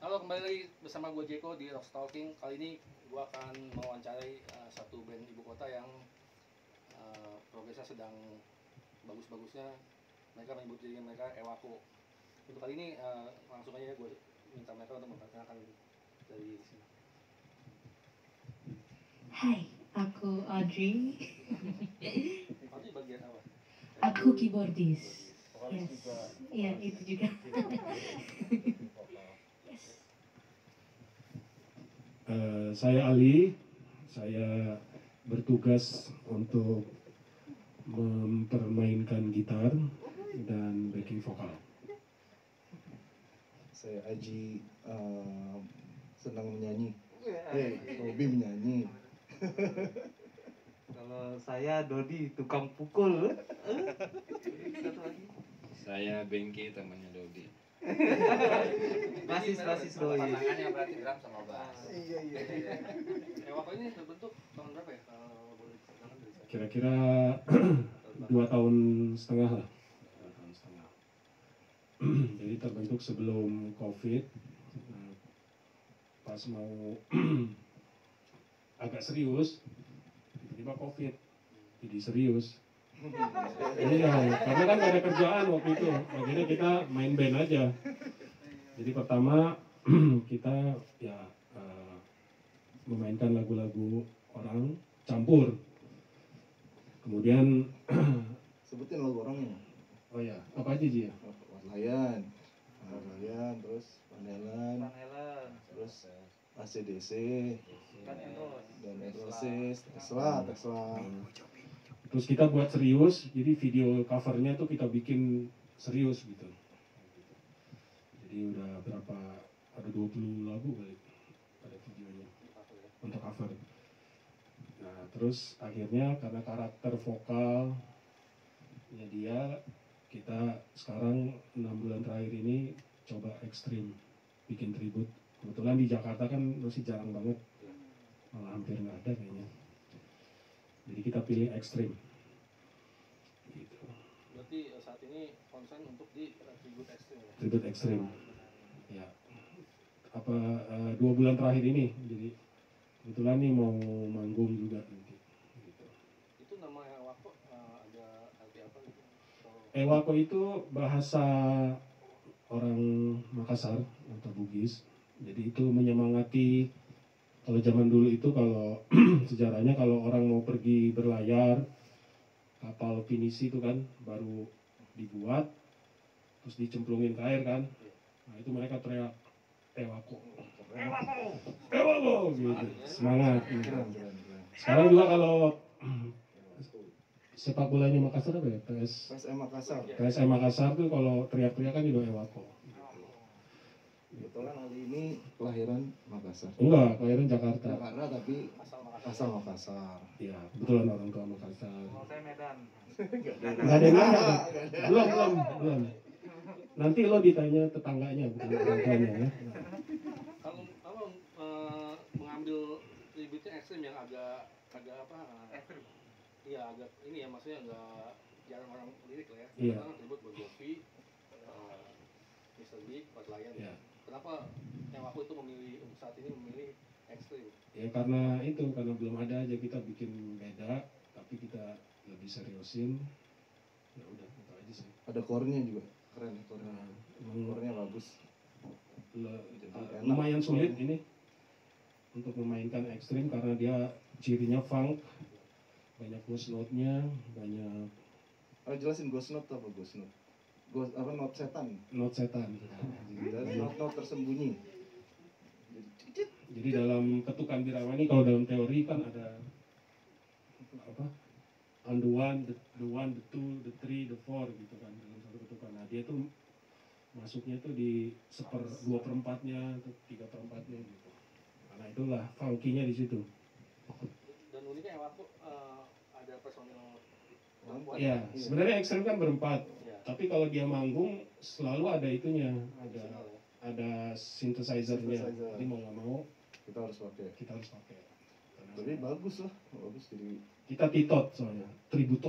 Halo, kembali lagi bersama gue Jeko di Rock Stalking. Kali ini gue akan mewawancarai satu band ibu kota yang progresnya sedang bagus-bagusnya. Mereka menyebut diri mereka Ewako. Untuk kali ini langsung aja gue minta mereka untuk memperkenalkan dari sini. Hai, aku Audrey. Audrey bagian apa? Aku keyboardis. Yes. Iya, itu juga. Yes. Saya Ali, saya bertugas untuk mempermainkan gitar dan backing vokal. Saya Aji, senang menyanyi, hobi menyanyi. Kalau saya Dodi, tukang pukul. Satu lagi. Saya Bengki, temannya Dodi. Basis Dodi. Pasangannya berarti drum sama bass. Iya. Ewako ini terbentuk tahun berapa ya? Kalau boleh diceritakan dari saya. Kira-kira 2 tahun setengah lah. 2 tahun setengah. Jadi terbentuk sebelum COVID. Nah, pas mau agak serius, tiba-tiba COVID, jadi serius. Iya, karena kan gak ada kerjaan waktu itu, akhirnya kita main band aja. Jadi pertama kita ya memainkan lagu-lagu orang campur. Kemudian Sebutin lagu orangnya. oh ya, apa aja Ji ya? Warlayan, terus Pandelan, Helen, terus ACDC, kan Eros. dan Erosis, Tesla. Terus kita buat serius, jadi video covernya tuh kita bikin serius gitu. Jadi udah ada 20 lagu kali pada videonya untuk cover. Nah terus akhirnya karena karakter vokalnya dia, kita sekarang 6 bulan terakhir ini coba ekstrim, bikin tribute. Kebetulan di Jakarta kan masih jarang banget, malah hampir nggak ada kayaknya. Jadi kita pilih ekstrim. Gitu. Berarti saat ini konsen untuk di tribute ekstrim ya? Tribute ekstrim. Ya. 2 bulan terakhir ini. Jadi kebetulan nih mau manggung juga nanti. Gitu. Itu nama Ewako ada arti apa gitu? Ewako itu bahasa orang Makassar atau Bugis. Jadi itu menyemangati. Kalau zaman dulu itu kalau sejarahnya kalau orang mau pergi berlayar, kapal pinisi itu kan baru dibuat, terus dicemplungin ke air kan. Nah itu mereka teriak Ewako, gitu, semangat. Gitu. Keren. Sekarang juga kalau sepak bolanya Makassar apa ya? PSM Makassar. PSM Makassar tuh kalau teriak-teriak kan itu Ewako. Kebetulan Ali ini kelahiran Makassar. Enggak, kelahiran Jakarta. Jakarta tapi asal Makassar. Iya, kebetulan orang tua Makassar. Kalau saya Medan. Nggak ada yang nanya kan? Belum. Nanti lo ditanya tetangganya, bukan orang tuanya ya. Kalau mengambil tribute-nya ekstrim yang agak apa? Ekstrim. Iya agak ini ya, maksudnya agak jarang orang lirik lah ya. Iya. Karena tribute buat Gopi, Mr. Big, Warlayan. Iya. Kenapa Ewako itu saat ini memilih ekstrim? Ya karena belum ada aja, kita bikin beda, tapi kita lebih seriusin. Ya udah, itu aja sih. Ada core-nya juga. Keren core-nya. Emang Core-nya bagus. enak. lumayan sulit ini untuk memainkan ekstrim karena dia cirinya funk, banyak ghost note-nya, banyak Jelasin ghost note apa ghost note? Note setan. note setan. Dan note tersembunyi. Jadi dalam ketukan biramani, kalau dalam teori kan ada apa? On the one, the two, the three, the four gitu kan dalam satu ketukan. Nah dia tuh masuknya tuh di 2/4-nya atau 3/4-nya gitu. Karena itulah funky-nya di situ. Dan uniknya Ewako ada personil perempuan. Ya, sebenarnya ekstrem kan berempat. Iya. Tapi kalau dia manggung selalu ada itunya, Additional ya. ada synthesizer-nya. Synthesizer. Jadi mau nggak mau Kita harus pakai. kita harus pakai. Karena Tapi bagus lah, bagus jadi. kita titot soalnya, tribut total.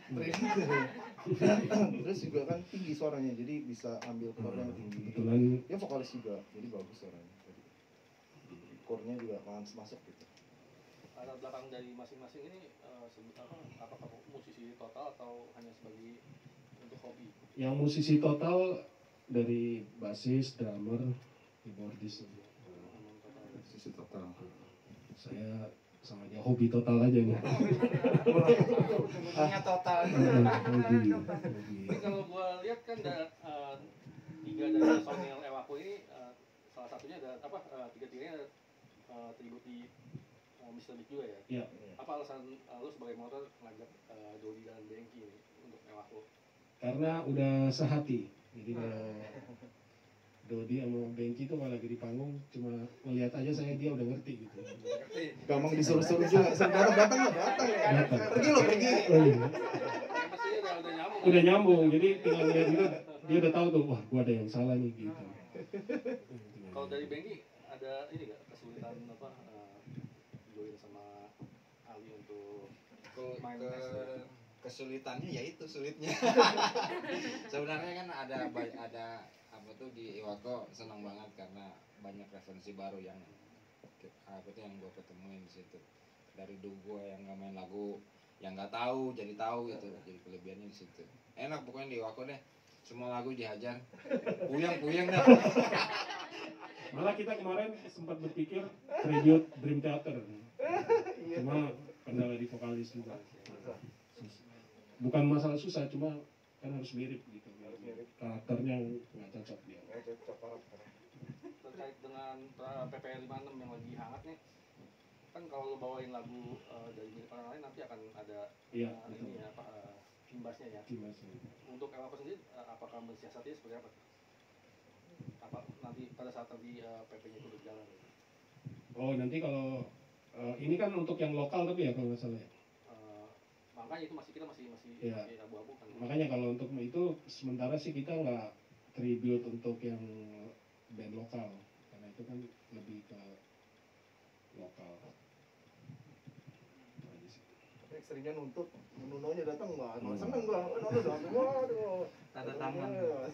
Terus juga kan tinggi suaranya, jadi bisa ambil chord yang tinggi. Kebetulan Dia vokalis juga, jadi bagus suaranya. Jadi chordnya juga masuk gitu. Latar belakang dari masing-masing ini apakah musisi total atau hanya sebagai untuk hobi? yang musisi total dari basis, drummer, keyboardis. Sisi total. Saya sama dia hobi total aja nih. Punya total. Hobi. Tapi kalau gua lihat kan tiga dari personil Ewaku ini salah satunya ada tiga-tiganya ada tribut di Mr. Big juga ya. Iya. Apa alasan lu sebagai motor ngajak Dodi dan Bengki ini untuk Ewaku? Karena udah sehati. Jadi kalau Dodi sama Bengki tuh kalau lagi di panggung cuma ngeliat aja saya dia udah ngerti gitu. Gampang disuruh-suruh juga. Datang ya. Datang. Pergi lo, pergi. Oh, iya. Ya, pastinya udah nyambung. Udah nyambung, jadi tinggal lihat gitu dia udah tahu tuh, wah gua ada yang salah nih gitu. Kalau dari Bengki ada ini nggak kesulitan join sama Ali untuk main bass? Kesulitannya ya itu sulitnya. Sebenarnya kan ada apa tuh di Iwako senang banget karena banyak referensi baru yang apa tuh yang gue ketemuin di situ. Dari dulu gue yang nggak main lagu yang nggak tahu jadi tahu gitu, jadi kelebihannya di situ. Enak pokoknya di Iwako deh, semua lagu dihajar, puyeng dah. Malah kita kemarin sempat berpikir tribute Dream Theater, cuma kendala di vokalis juga. Bukan masalah susah, cuma kan harus mirip gitu. Karakternya nggak cocok dia. Terkait dengan PPL 56 yang lagi hangat nih, kan kalau lo bawain lagu dari milik orang lain nanti akan ada Iya, betul. ini imbasnya ya. Imbasnya. Untuk Ewaku sendiri apakah mensiasatinya seperti apa? Apa nanti pada saat nanti PP-nya itu berjalan? Oh nanti kalau ini kan untuk yang lokal tapi ya kalau nggak salah ya. Makanya itu kita masih Iya. masih abu-abu kan. Makanya kalau untuk itu sementara sih kita nggak tribute untuk yang band lokal karena itu kan lebih ke lokal. Itu aja sih. Tapi ekstrimnya nuntut, Nunonya datang nggak seneng nggak, Nuno datang, waduh. Tanda tangan.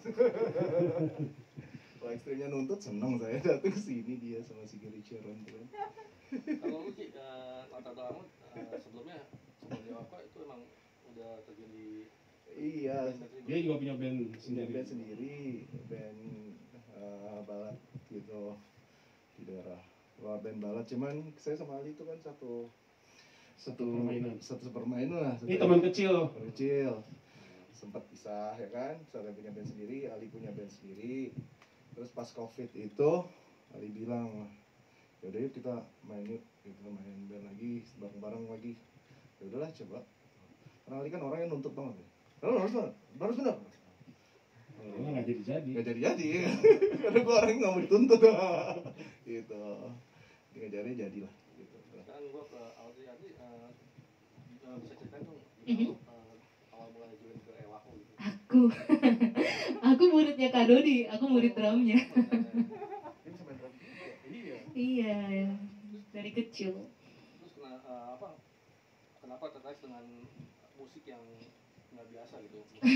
Kalau ekstrimnya nuntut seneng saya datang ke sini dia sama si Gary Sharon tuh kan. Kalau lu Ki, latar belakang sebelumnya sebelum Ewaku itu emang udah terjun di Iya, band-band Dia juga punya band punya sendiri. band sendiri, band balad gitu di daerah luar band balad. Cuman saya sama Ali itu kan satu permainan lah. Ini teman kecil. Kecil. Sempat pisah ya kan, saya punya band sendiri, Ali punya band sendiri. Terus pas COVID itu Ali bilang, yaudah yuk kita main band lagi bareng-bareng lagi. Ya udahlah coba. Karena Ali kan orang yang nuntut banget ya. Harus benar. Kalau nggak jadi. Gak jadi. Karena gue orang yang nggak mau dituntut. Gitu. Ngajarnya jadilah. Gitu. Sekarang gua ke Aldi bisa ceritain dong Mhm. awal mulai join ke Ewaku gitu. Aku muridnya Kak Dodi, aku murid drumnya. Ini bisa main drum juga. Iya. Iya, dari kecil. Terus kenapa tertarik dengan musik yang nggak biasa gitu?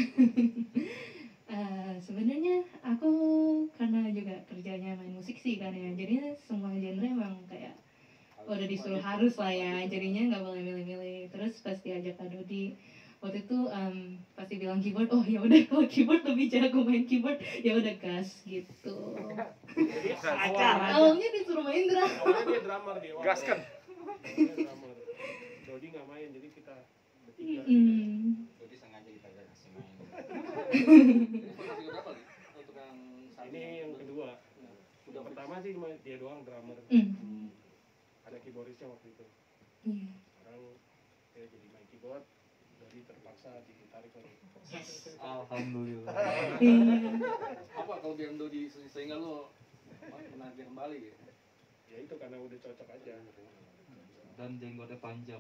Sebenarnya aku karena juga kerjanya main musik sih kan ya, jadinya semua genre emang kayak udah disuruh harus lah ya, jadinya nggak boleh milih-milih. Terus pas diajak Kak Dodi waktu itu pasti bilang keyboard, oh ya udah kalau keyboard lebih jago main keyboard ya udah gas gitu. Awalnya disuruh main drum. Awalnya dia drummer dia. Gas kan? Awalnya drummer. Dodi nggak main jadi kita bertiga. Jadi sengaja kita gak kasih main. Ini posisi berapa nih untuk yang saat Ini yang kedua. Ya, Udah udah pertama sih cuma dia doang drummer. Ada keyboardisnya waktu itu. Iya. Sekarang dia jadi main keyboard. Jadi terpaksa ditarik lagi. Alhamdulillah. apa kelebihan Dodi sehingga lo menarik dia kembali gitu? Ya itu karena udah cocok aja. Dan jenggotnya panjang.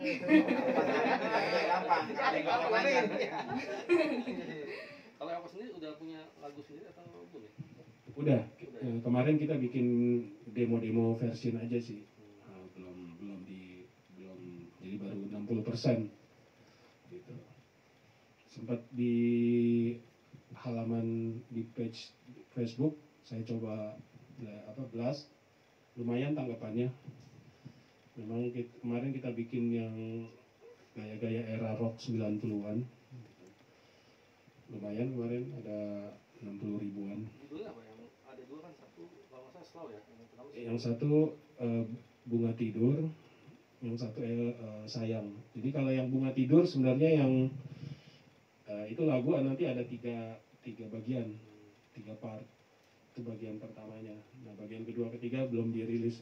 Kalau aku sendiri udah punya lagu sendiri atau belum ya? Udah. Kemarin kita bikin demo version aja sih. Belum jadi baru 60% gitu. sempat di halaman di page Facebook saya coba blast, lumayan tanggapannya. Memang kemarin kita bikin yang gaya-gaya era rock 90-an. Lumayan kemarin ada 60 ribuan. Judulnya apa yang ada dua kan, satu kalau nggak salah slow ya, yang pertama sih. Yang satu bunga tidur, yang satu sayang. Jadi kalau yang bunga tidur sebenarnya yang itu lagu nanti ada tiga bagian, 3 part. Itu bagian pertamanya. Nah bagian kedua ketiga belum dirilis,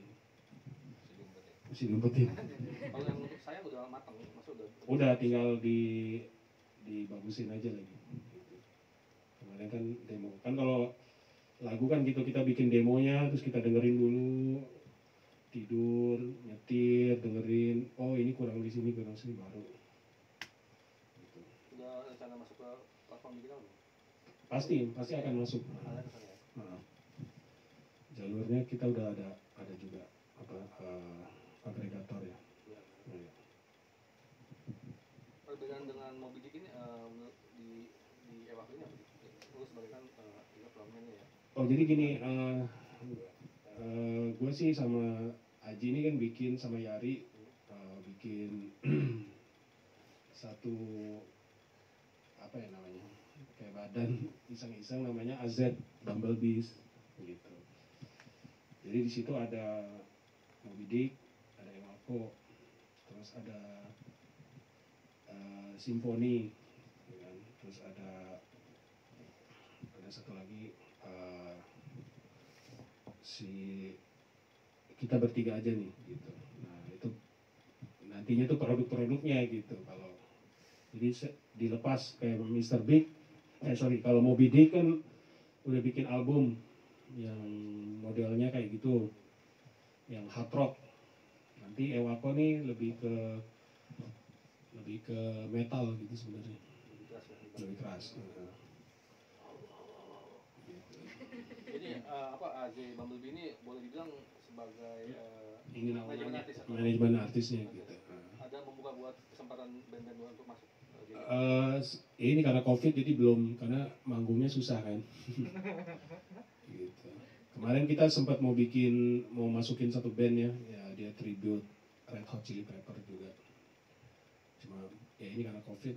masih diumpetin. Kalau yang saya udah matang, maksudnya Udah tinggal dibagusin aja lagi. Kemarin kan demo. Kan kalau lagu kan gitu, kita bikin demonya terus kita dengerin dulu, tidur, nyetir, dengerin, oh ini kurang di sini baru. Gitu. udah rencana masuk ke platform digital belum? Pasti akan masuk. Ada kesana ya. Nah, jalurnya kita udah ada juga agregator ya. Iya. Nah, ya. Perbedaan dengan Moby Dick ini di Ewak ini apa? Lu sebagai kan juga frontman-nya ya. Oh jadi gini, gue sih sama Aji ini kan bikin sama Yari bikin satu apa ya namanya, kayak badan iseng-iseng namanya AZ Bumblebees gitu. Jadi di situ ada Moby Dick, ada Ewako, terus ada Simfoni, ya kan? Terus ada satu lagi kita bertiga aja nih gitu. Nah itu nantinya tuh produk-produknya gitu. Kalau jadi dilepas kayak Mr. Big, kalau Moby Dick kan udah bikin album yang modelnya kayak gitu, yang hard rock. Nanti Ewako nih lebih ke metal gitu sebenarnya, lebih keras. Jadi AZ Bumblebee ini boleh dibilang sebagai Ini manajemen namanya artis atau manajemen artisnya gitu. ada membuka buat kesempatan band-band luar untuk masuk. Ini karena COVID jadi belum, karena manggungnya susah kan. Gitu. Kemarin kita sempat mau masukin satu band ya dia tribute Red Hot Chili Pepper juga. Cuma ya ini karena COVID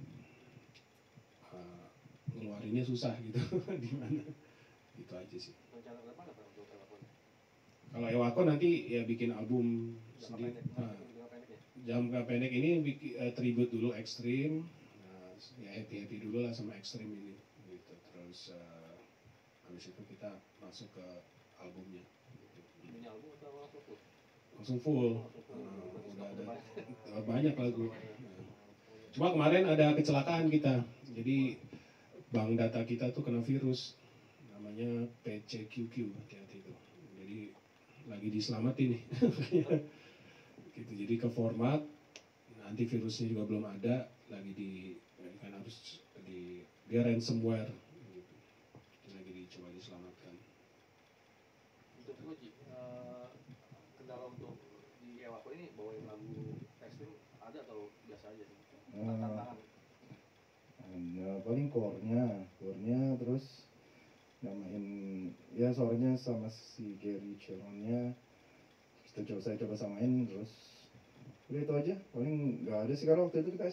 ngeluarinnya susah gitu. Di mana? Gitu aja sih. Rencana ke depan apa untuk Ewako? Kalau Ewako nanti ya bikin album sendiri. Jangka pendek ini tribute dulu Extreme. Nah, ya happy dulu lah sama Extreme ini gitu. Terus habis itu kita masuk ke albumnya gitu. Ini album atau langsung full? Langsung full. Udah ada banyak lagu. Cuma kemarin ada kecelakaan kita. Jadi bank data kita tuh kena virus namanya PCQQ, hati-hati itu. Jadi lagi diselamatin nih. Gitu. Jadi ke format, nanti virusnya juga belum ada, lagi kan harus dia ransomware. Gitu. Lagi dicoba diselamatkan. Untuk lu Ji, kendala untuk di Ewako ini bawain lagu Extreme ada atau biasa aja sih? Tantangan. Paling core-nya terus namain ya suaranya sama si Gary Cheronnya saya coba samain, terus udah itu aja. Paling nggak ada sih, karena waktu itu kita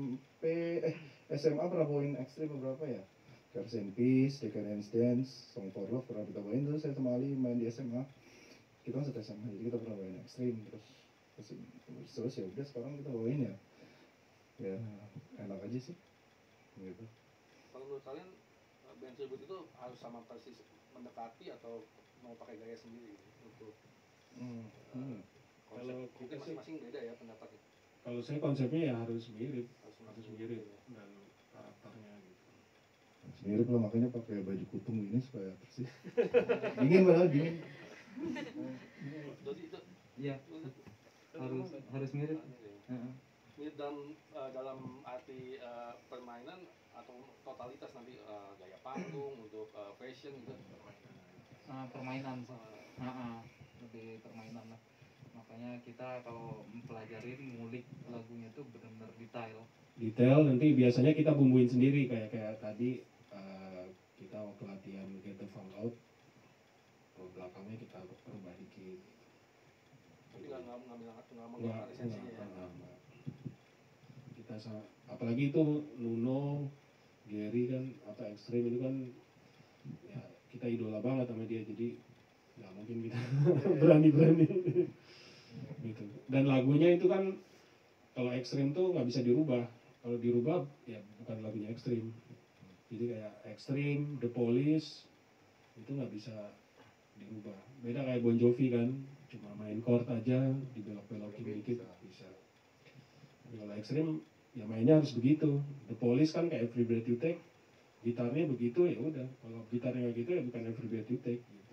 SMA pernah bawain Extreme beberapa ya, Cars and Peace, Decadence Dance, Song for Love pernah kita bawain. Terus saya sama Ali main di SMA, kita kan satu SMA jadi kita pernah bawain Extreme. Terus ya udah sekarang kita bawain ya enak aja sih gitu. Kalau menurut kalian band tribute itu harus sama persis mendekati atau mau pakai gaya sendiri untuk konsep? Kalau Mungkin kita sih, masing-masing beda ya pendapatnya. kalau saya konsepnya ya harus mirip Harus mirip dan karakternya gitu. Mirip lah, makanya pakai baju kutung ini supaya persis. Dingin padahal dingin. Jadi itu Iya, harus mirip. mirip dalam arti permainan atau totalitas nanti gaya panggung untuk fashion gitu. Permainan sih. Lebih permainan lah. makanya kita kalau mempelajarin ngulik lagunya tuh benar-benar detail. Nanti biasanya kita bumbuin sendiri kayak tadi kita waktu latihan Get the Funk Out, belakangnya kita perubah dikit. Tapi nggak mengambil Enggak, esensinya ya. enggak. Kita apalagi itu Nuno, Gary kan atau Extreme itu kan ya kita idola banget sama dia, jadi nggak mungkin kita berani gitu. Dan lagunya itu kan kalau Extreme tuh nggak bisa dirubah. Kalau dirubah ya bukan lagunya Extreme. Jadi kayak Extreme, The Police itu nggak bisa dirubah. Beda kayak Bon Jovi kan, cuma main chord aja, dibelok-belokin dikit bisa. Tapi kalau Extreme ya mainnya harus begitu. The Police kan kayak Every Breath You Take, gitarnya begitu ya udah. Kalau gitarnya kayak gitu ya bukan Every Breath You Take gitu.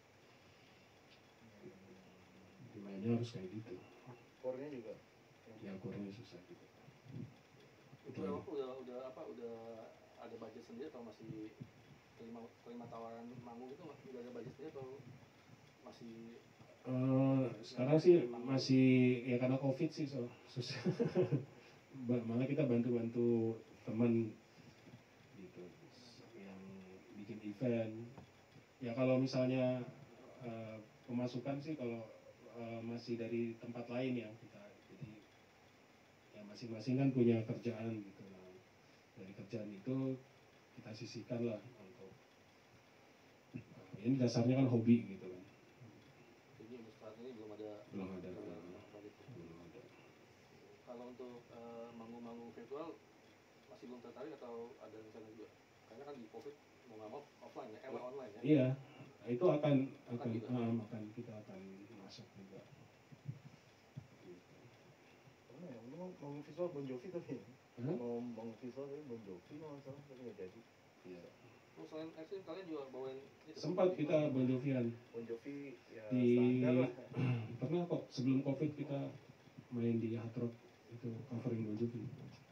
Jadi mainnya harus kayak gitu. Chordnya juga. Ya chordnya susah gitu. Itu emang udah ada budget sendiri atau masih terima tawaran manggung itu udah ada budget sendiri atau masih Sekarang sih masih ya karena COVID sih susah. Malah kita bantu teman gitu yang bikin event. Ya kalau misalnya pemasukan sih kalau masih dari tempat lain ya kita, jadi ya masing-masing kan punya kerjaan gitu. Nah, dari kerjaan itu kita sisihkan lah untuk ini dasarnya kan hobi gitu kan. jadi untuk saat ini belum ada budget. Kalau untuk manggung-manggung virtual masih belum tertarik atau ada rencana juga? Karena kan di COVID mau nggak mau offline ya, online ya. Iya, itu akan kita akan masuk juga. Mau visual Bon Jovi tapi Hah? mau visual tapi Bon Jovi mau salah tapi nggak jadi. Iya. Terus selain Extreme kalian juga bawain itu? Sempat kita Bon Jovian Bon Jovi ya di standar lah. pernah kok sebelum COVID kita main di Hard Rock itu covering Bon Jovi.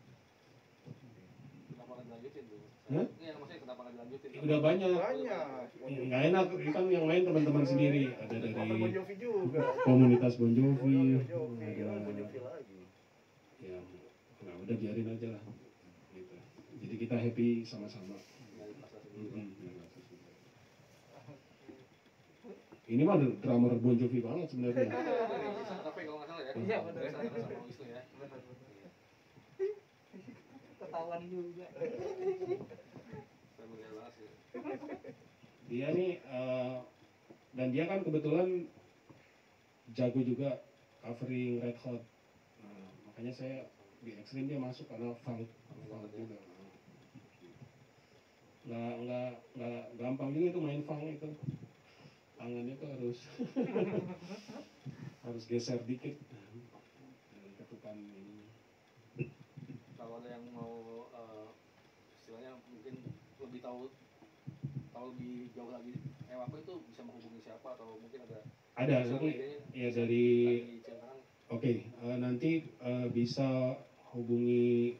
Kenapa nggak dilanjutin tuh? Hah? Iya, maksudnya kenapa nggak dilanjutin? Udah banyak. Banyak. Nggak enak, kan yang main teman-teman sendiri. Ada Cover dari Bon Jovi juga. komunitas Bon Jovi, Bon Jovi, ada Bon Jovi lagi. ya, nah udah biarin aja lah. Gitu. Jadi kita happy sama-sama. Dari pasar sendiri. Ini mah drummer Bon Jovi banget sebenarnya. Tapi kalau nggak salah ya. Iya, benar. Sama Wisnu ya. ketahuan juga. Familiar banget sih. Dia nih dan dia kan kebetulan jago juga covering Red Hot. Nah, makanya saya di Extreme dia masuk karena funk juga. Nggak gampang juga itu main funk itu. Tangannya tuh harus geser dikit dari ketukan ini. Kalau ada yang mau istilahnya mungkin lebih tahu lebih jauh lagi Ewako itu bisa menghubungi siapa atau mungkin ada Nanti ya dari diceritakan. oke, nanti bisa hubungi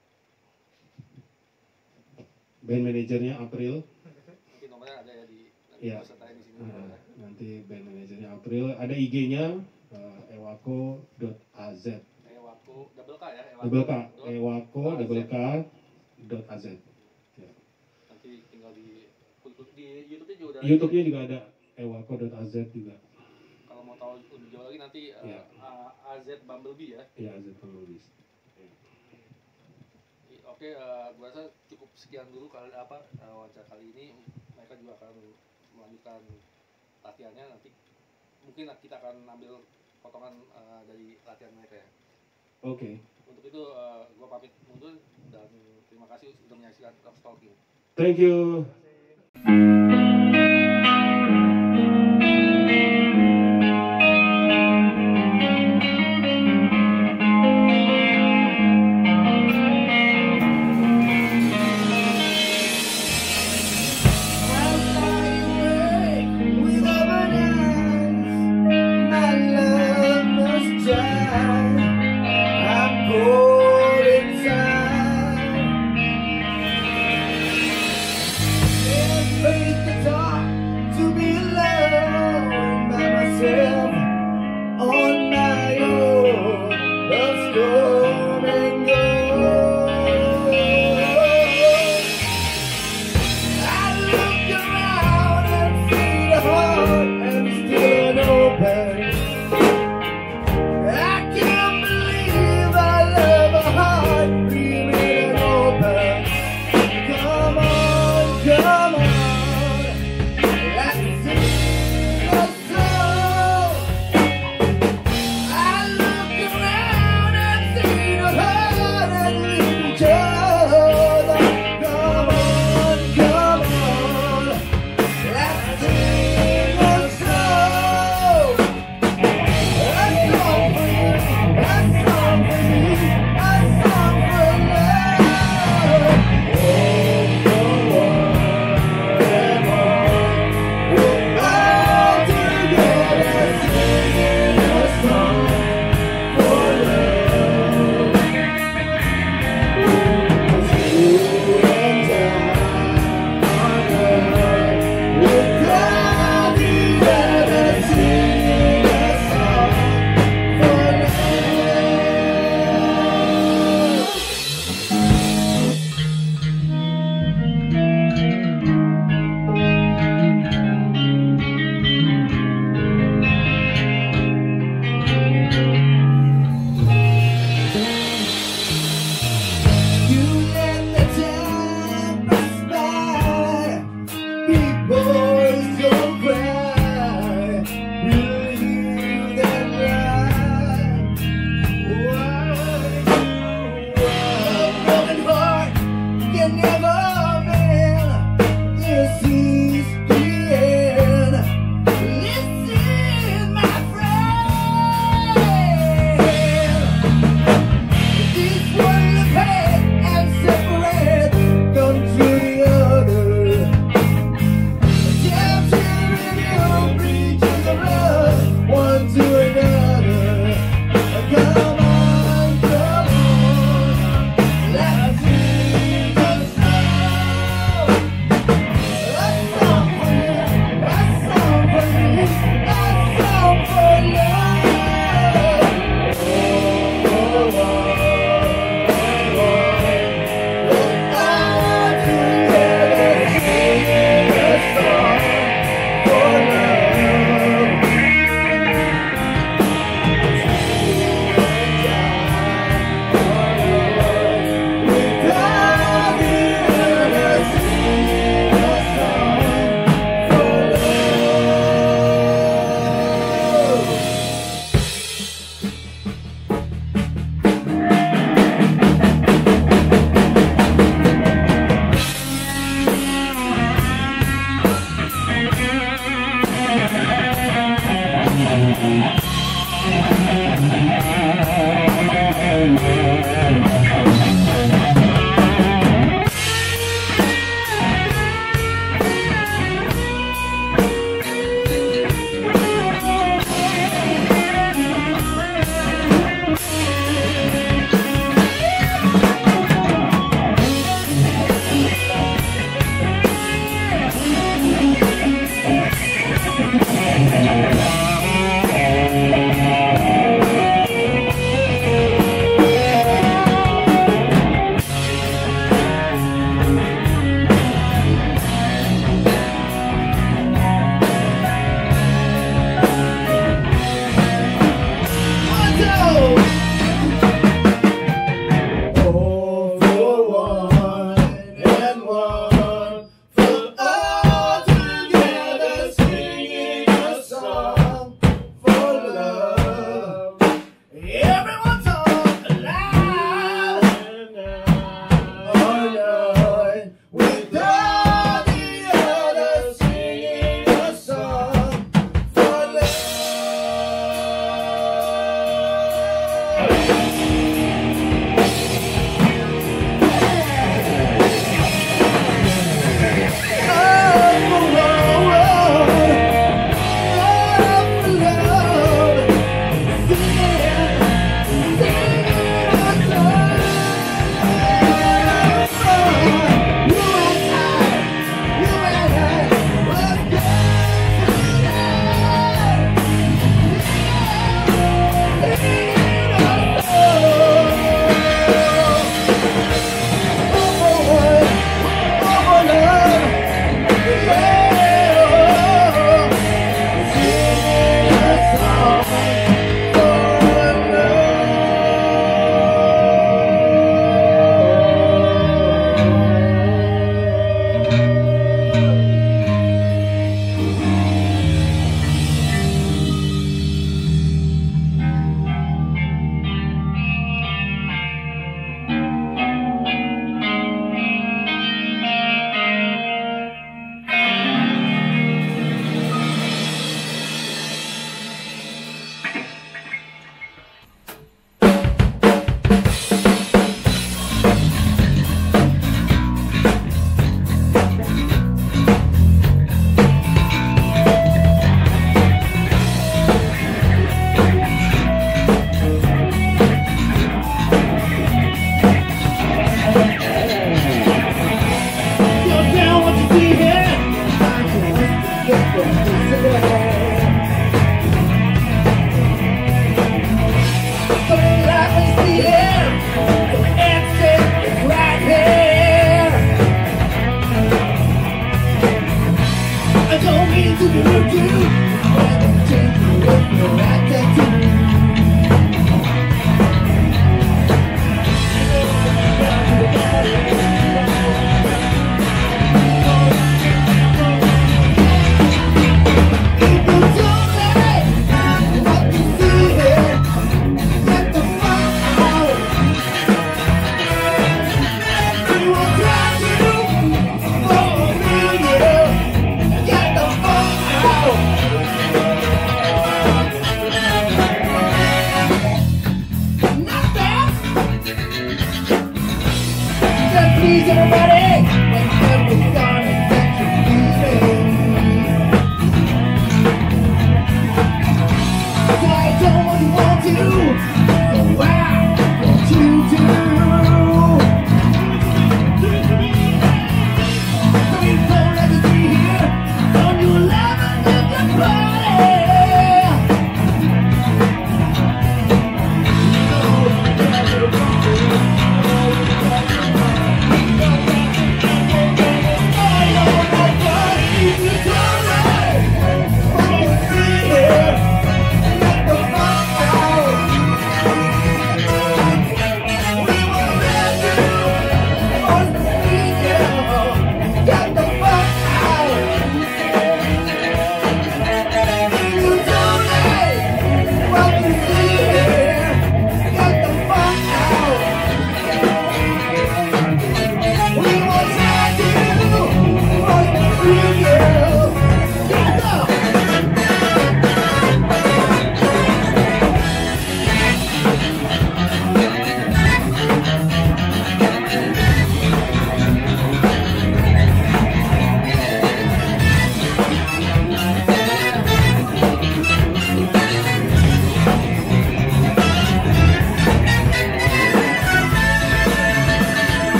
band manajernya April. Mungkin nomornya ada ya di Iya. sertain di sini. Nanti band manajernya April, ada IG-nya ewako.az. Ewako double K ya. Double K, dot ewako.az. Ya. Nanti tinggal di YouTube-nya juga udah. YouTube-nya juga ada ewako.az juga. Kalau mau tahu lebih jauh lagi nanti Iya. AZ Bumblebee ya. Iya, Az penulis. Oke, gua rasa cukup sekian dulu wawancara kali ini. Mereka juga akan melanjutkan latihannya nanti. Mungkin kita akan ambil potongan dari latihan mereka ya. Oke. Untuk itu gua pamit mundur dan terima kasih sudah menyaksikan Rock Stalking. Thank you.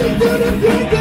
to the people.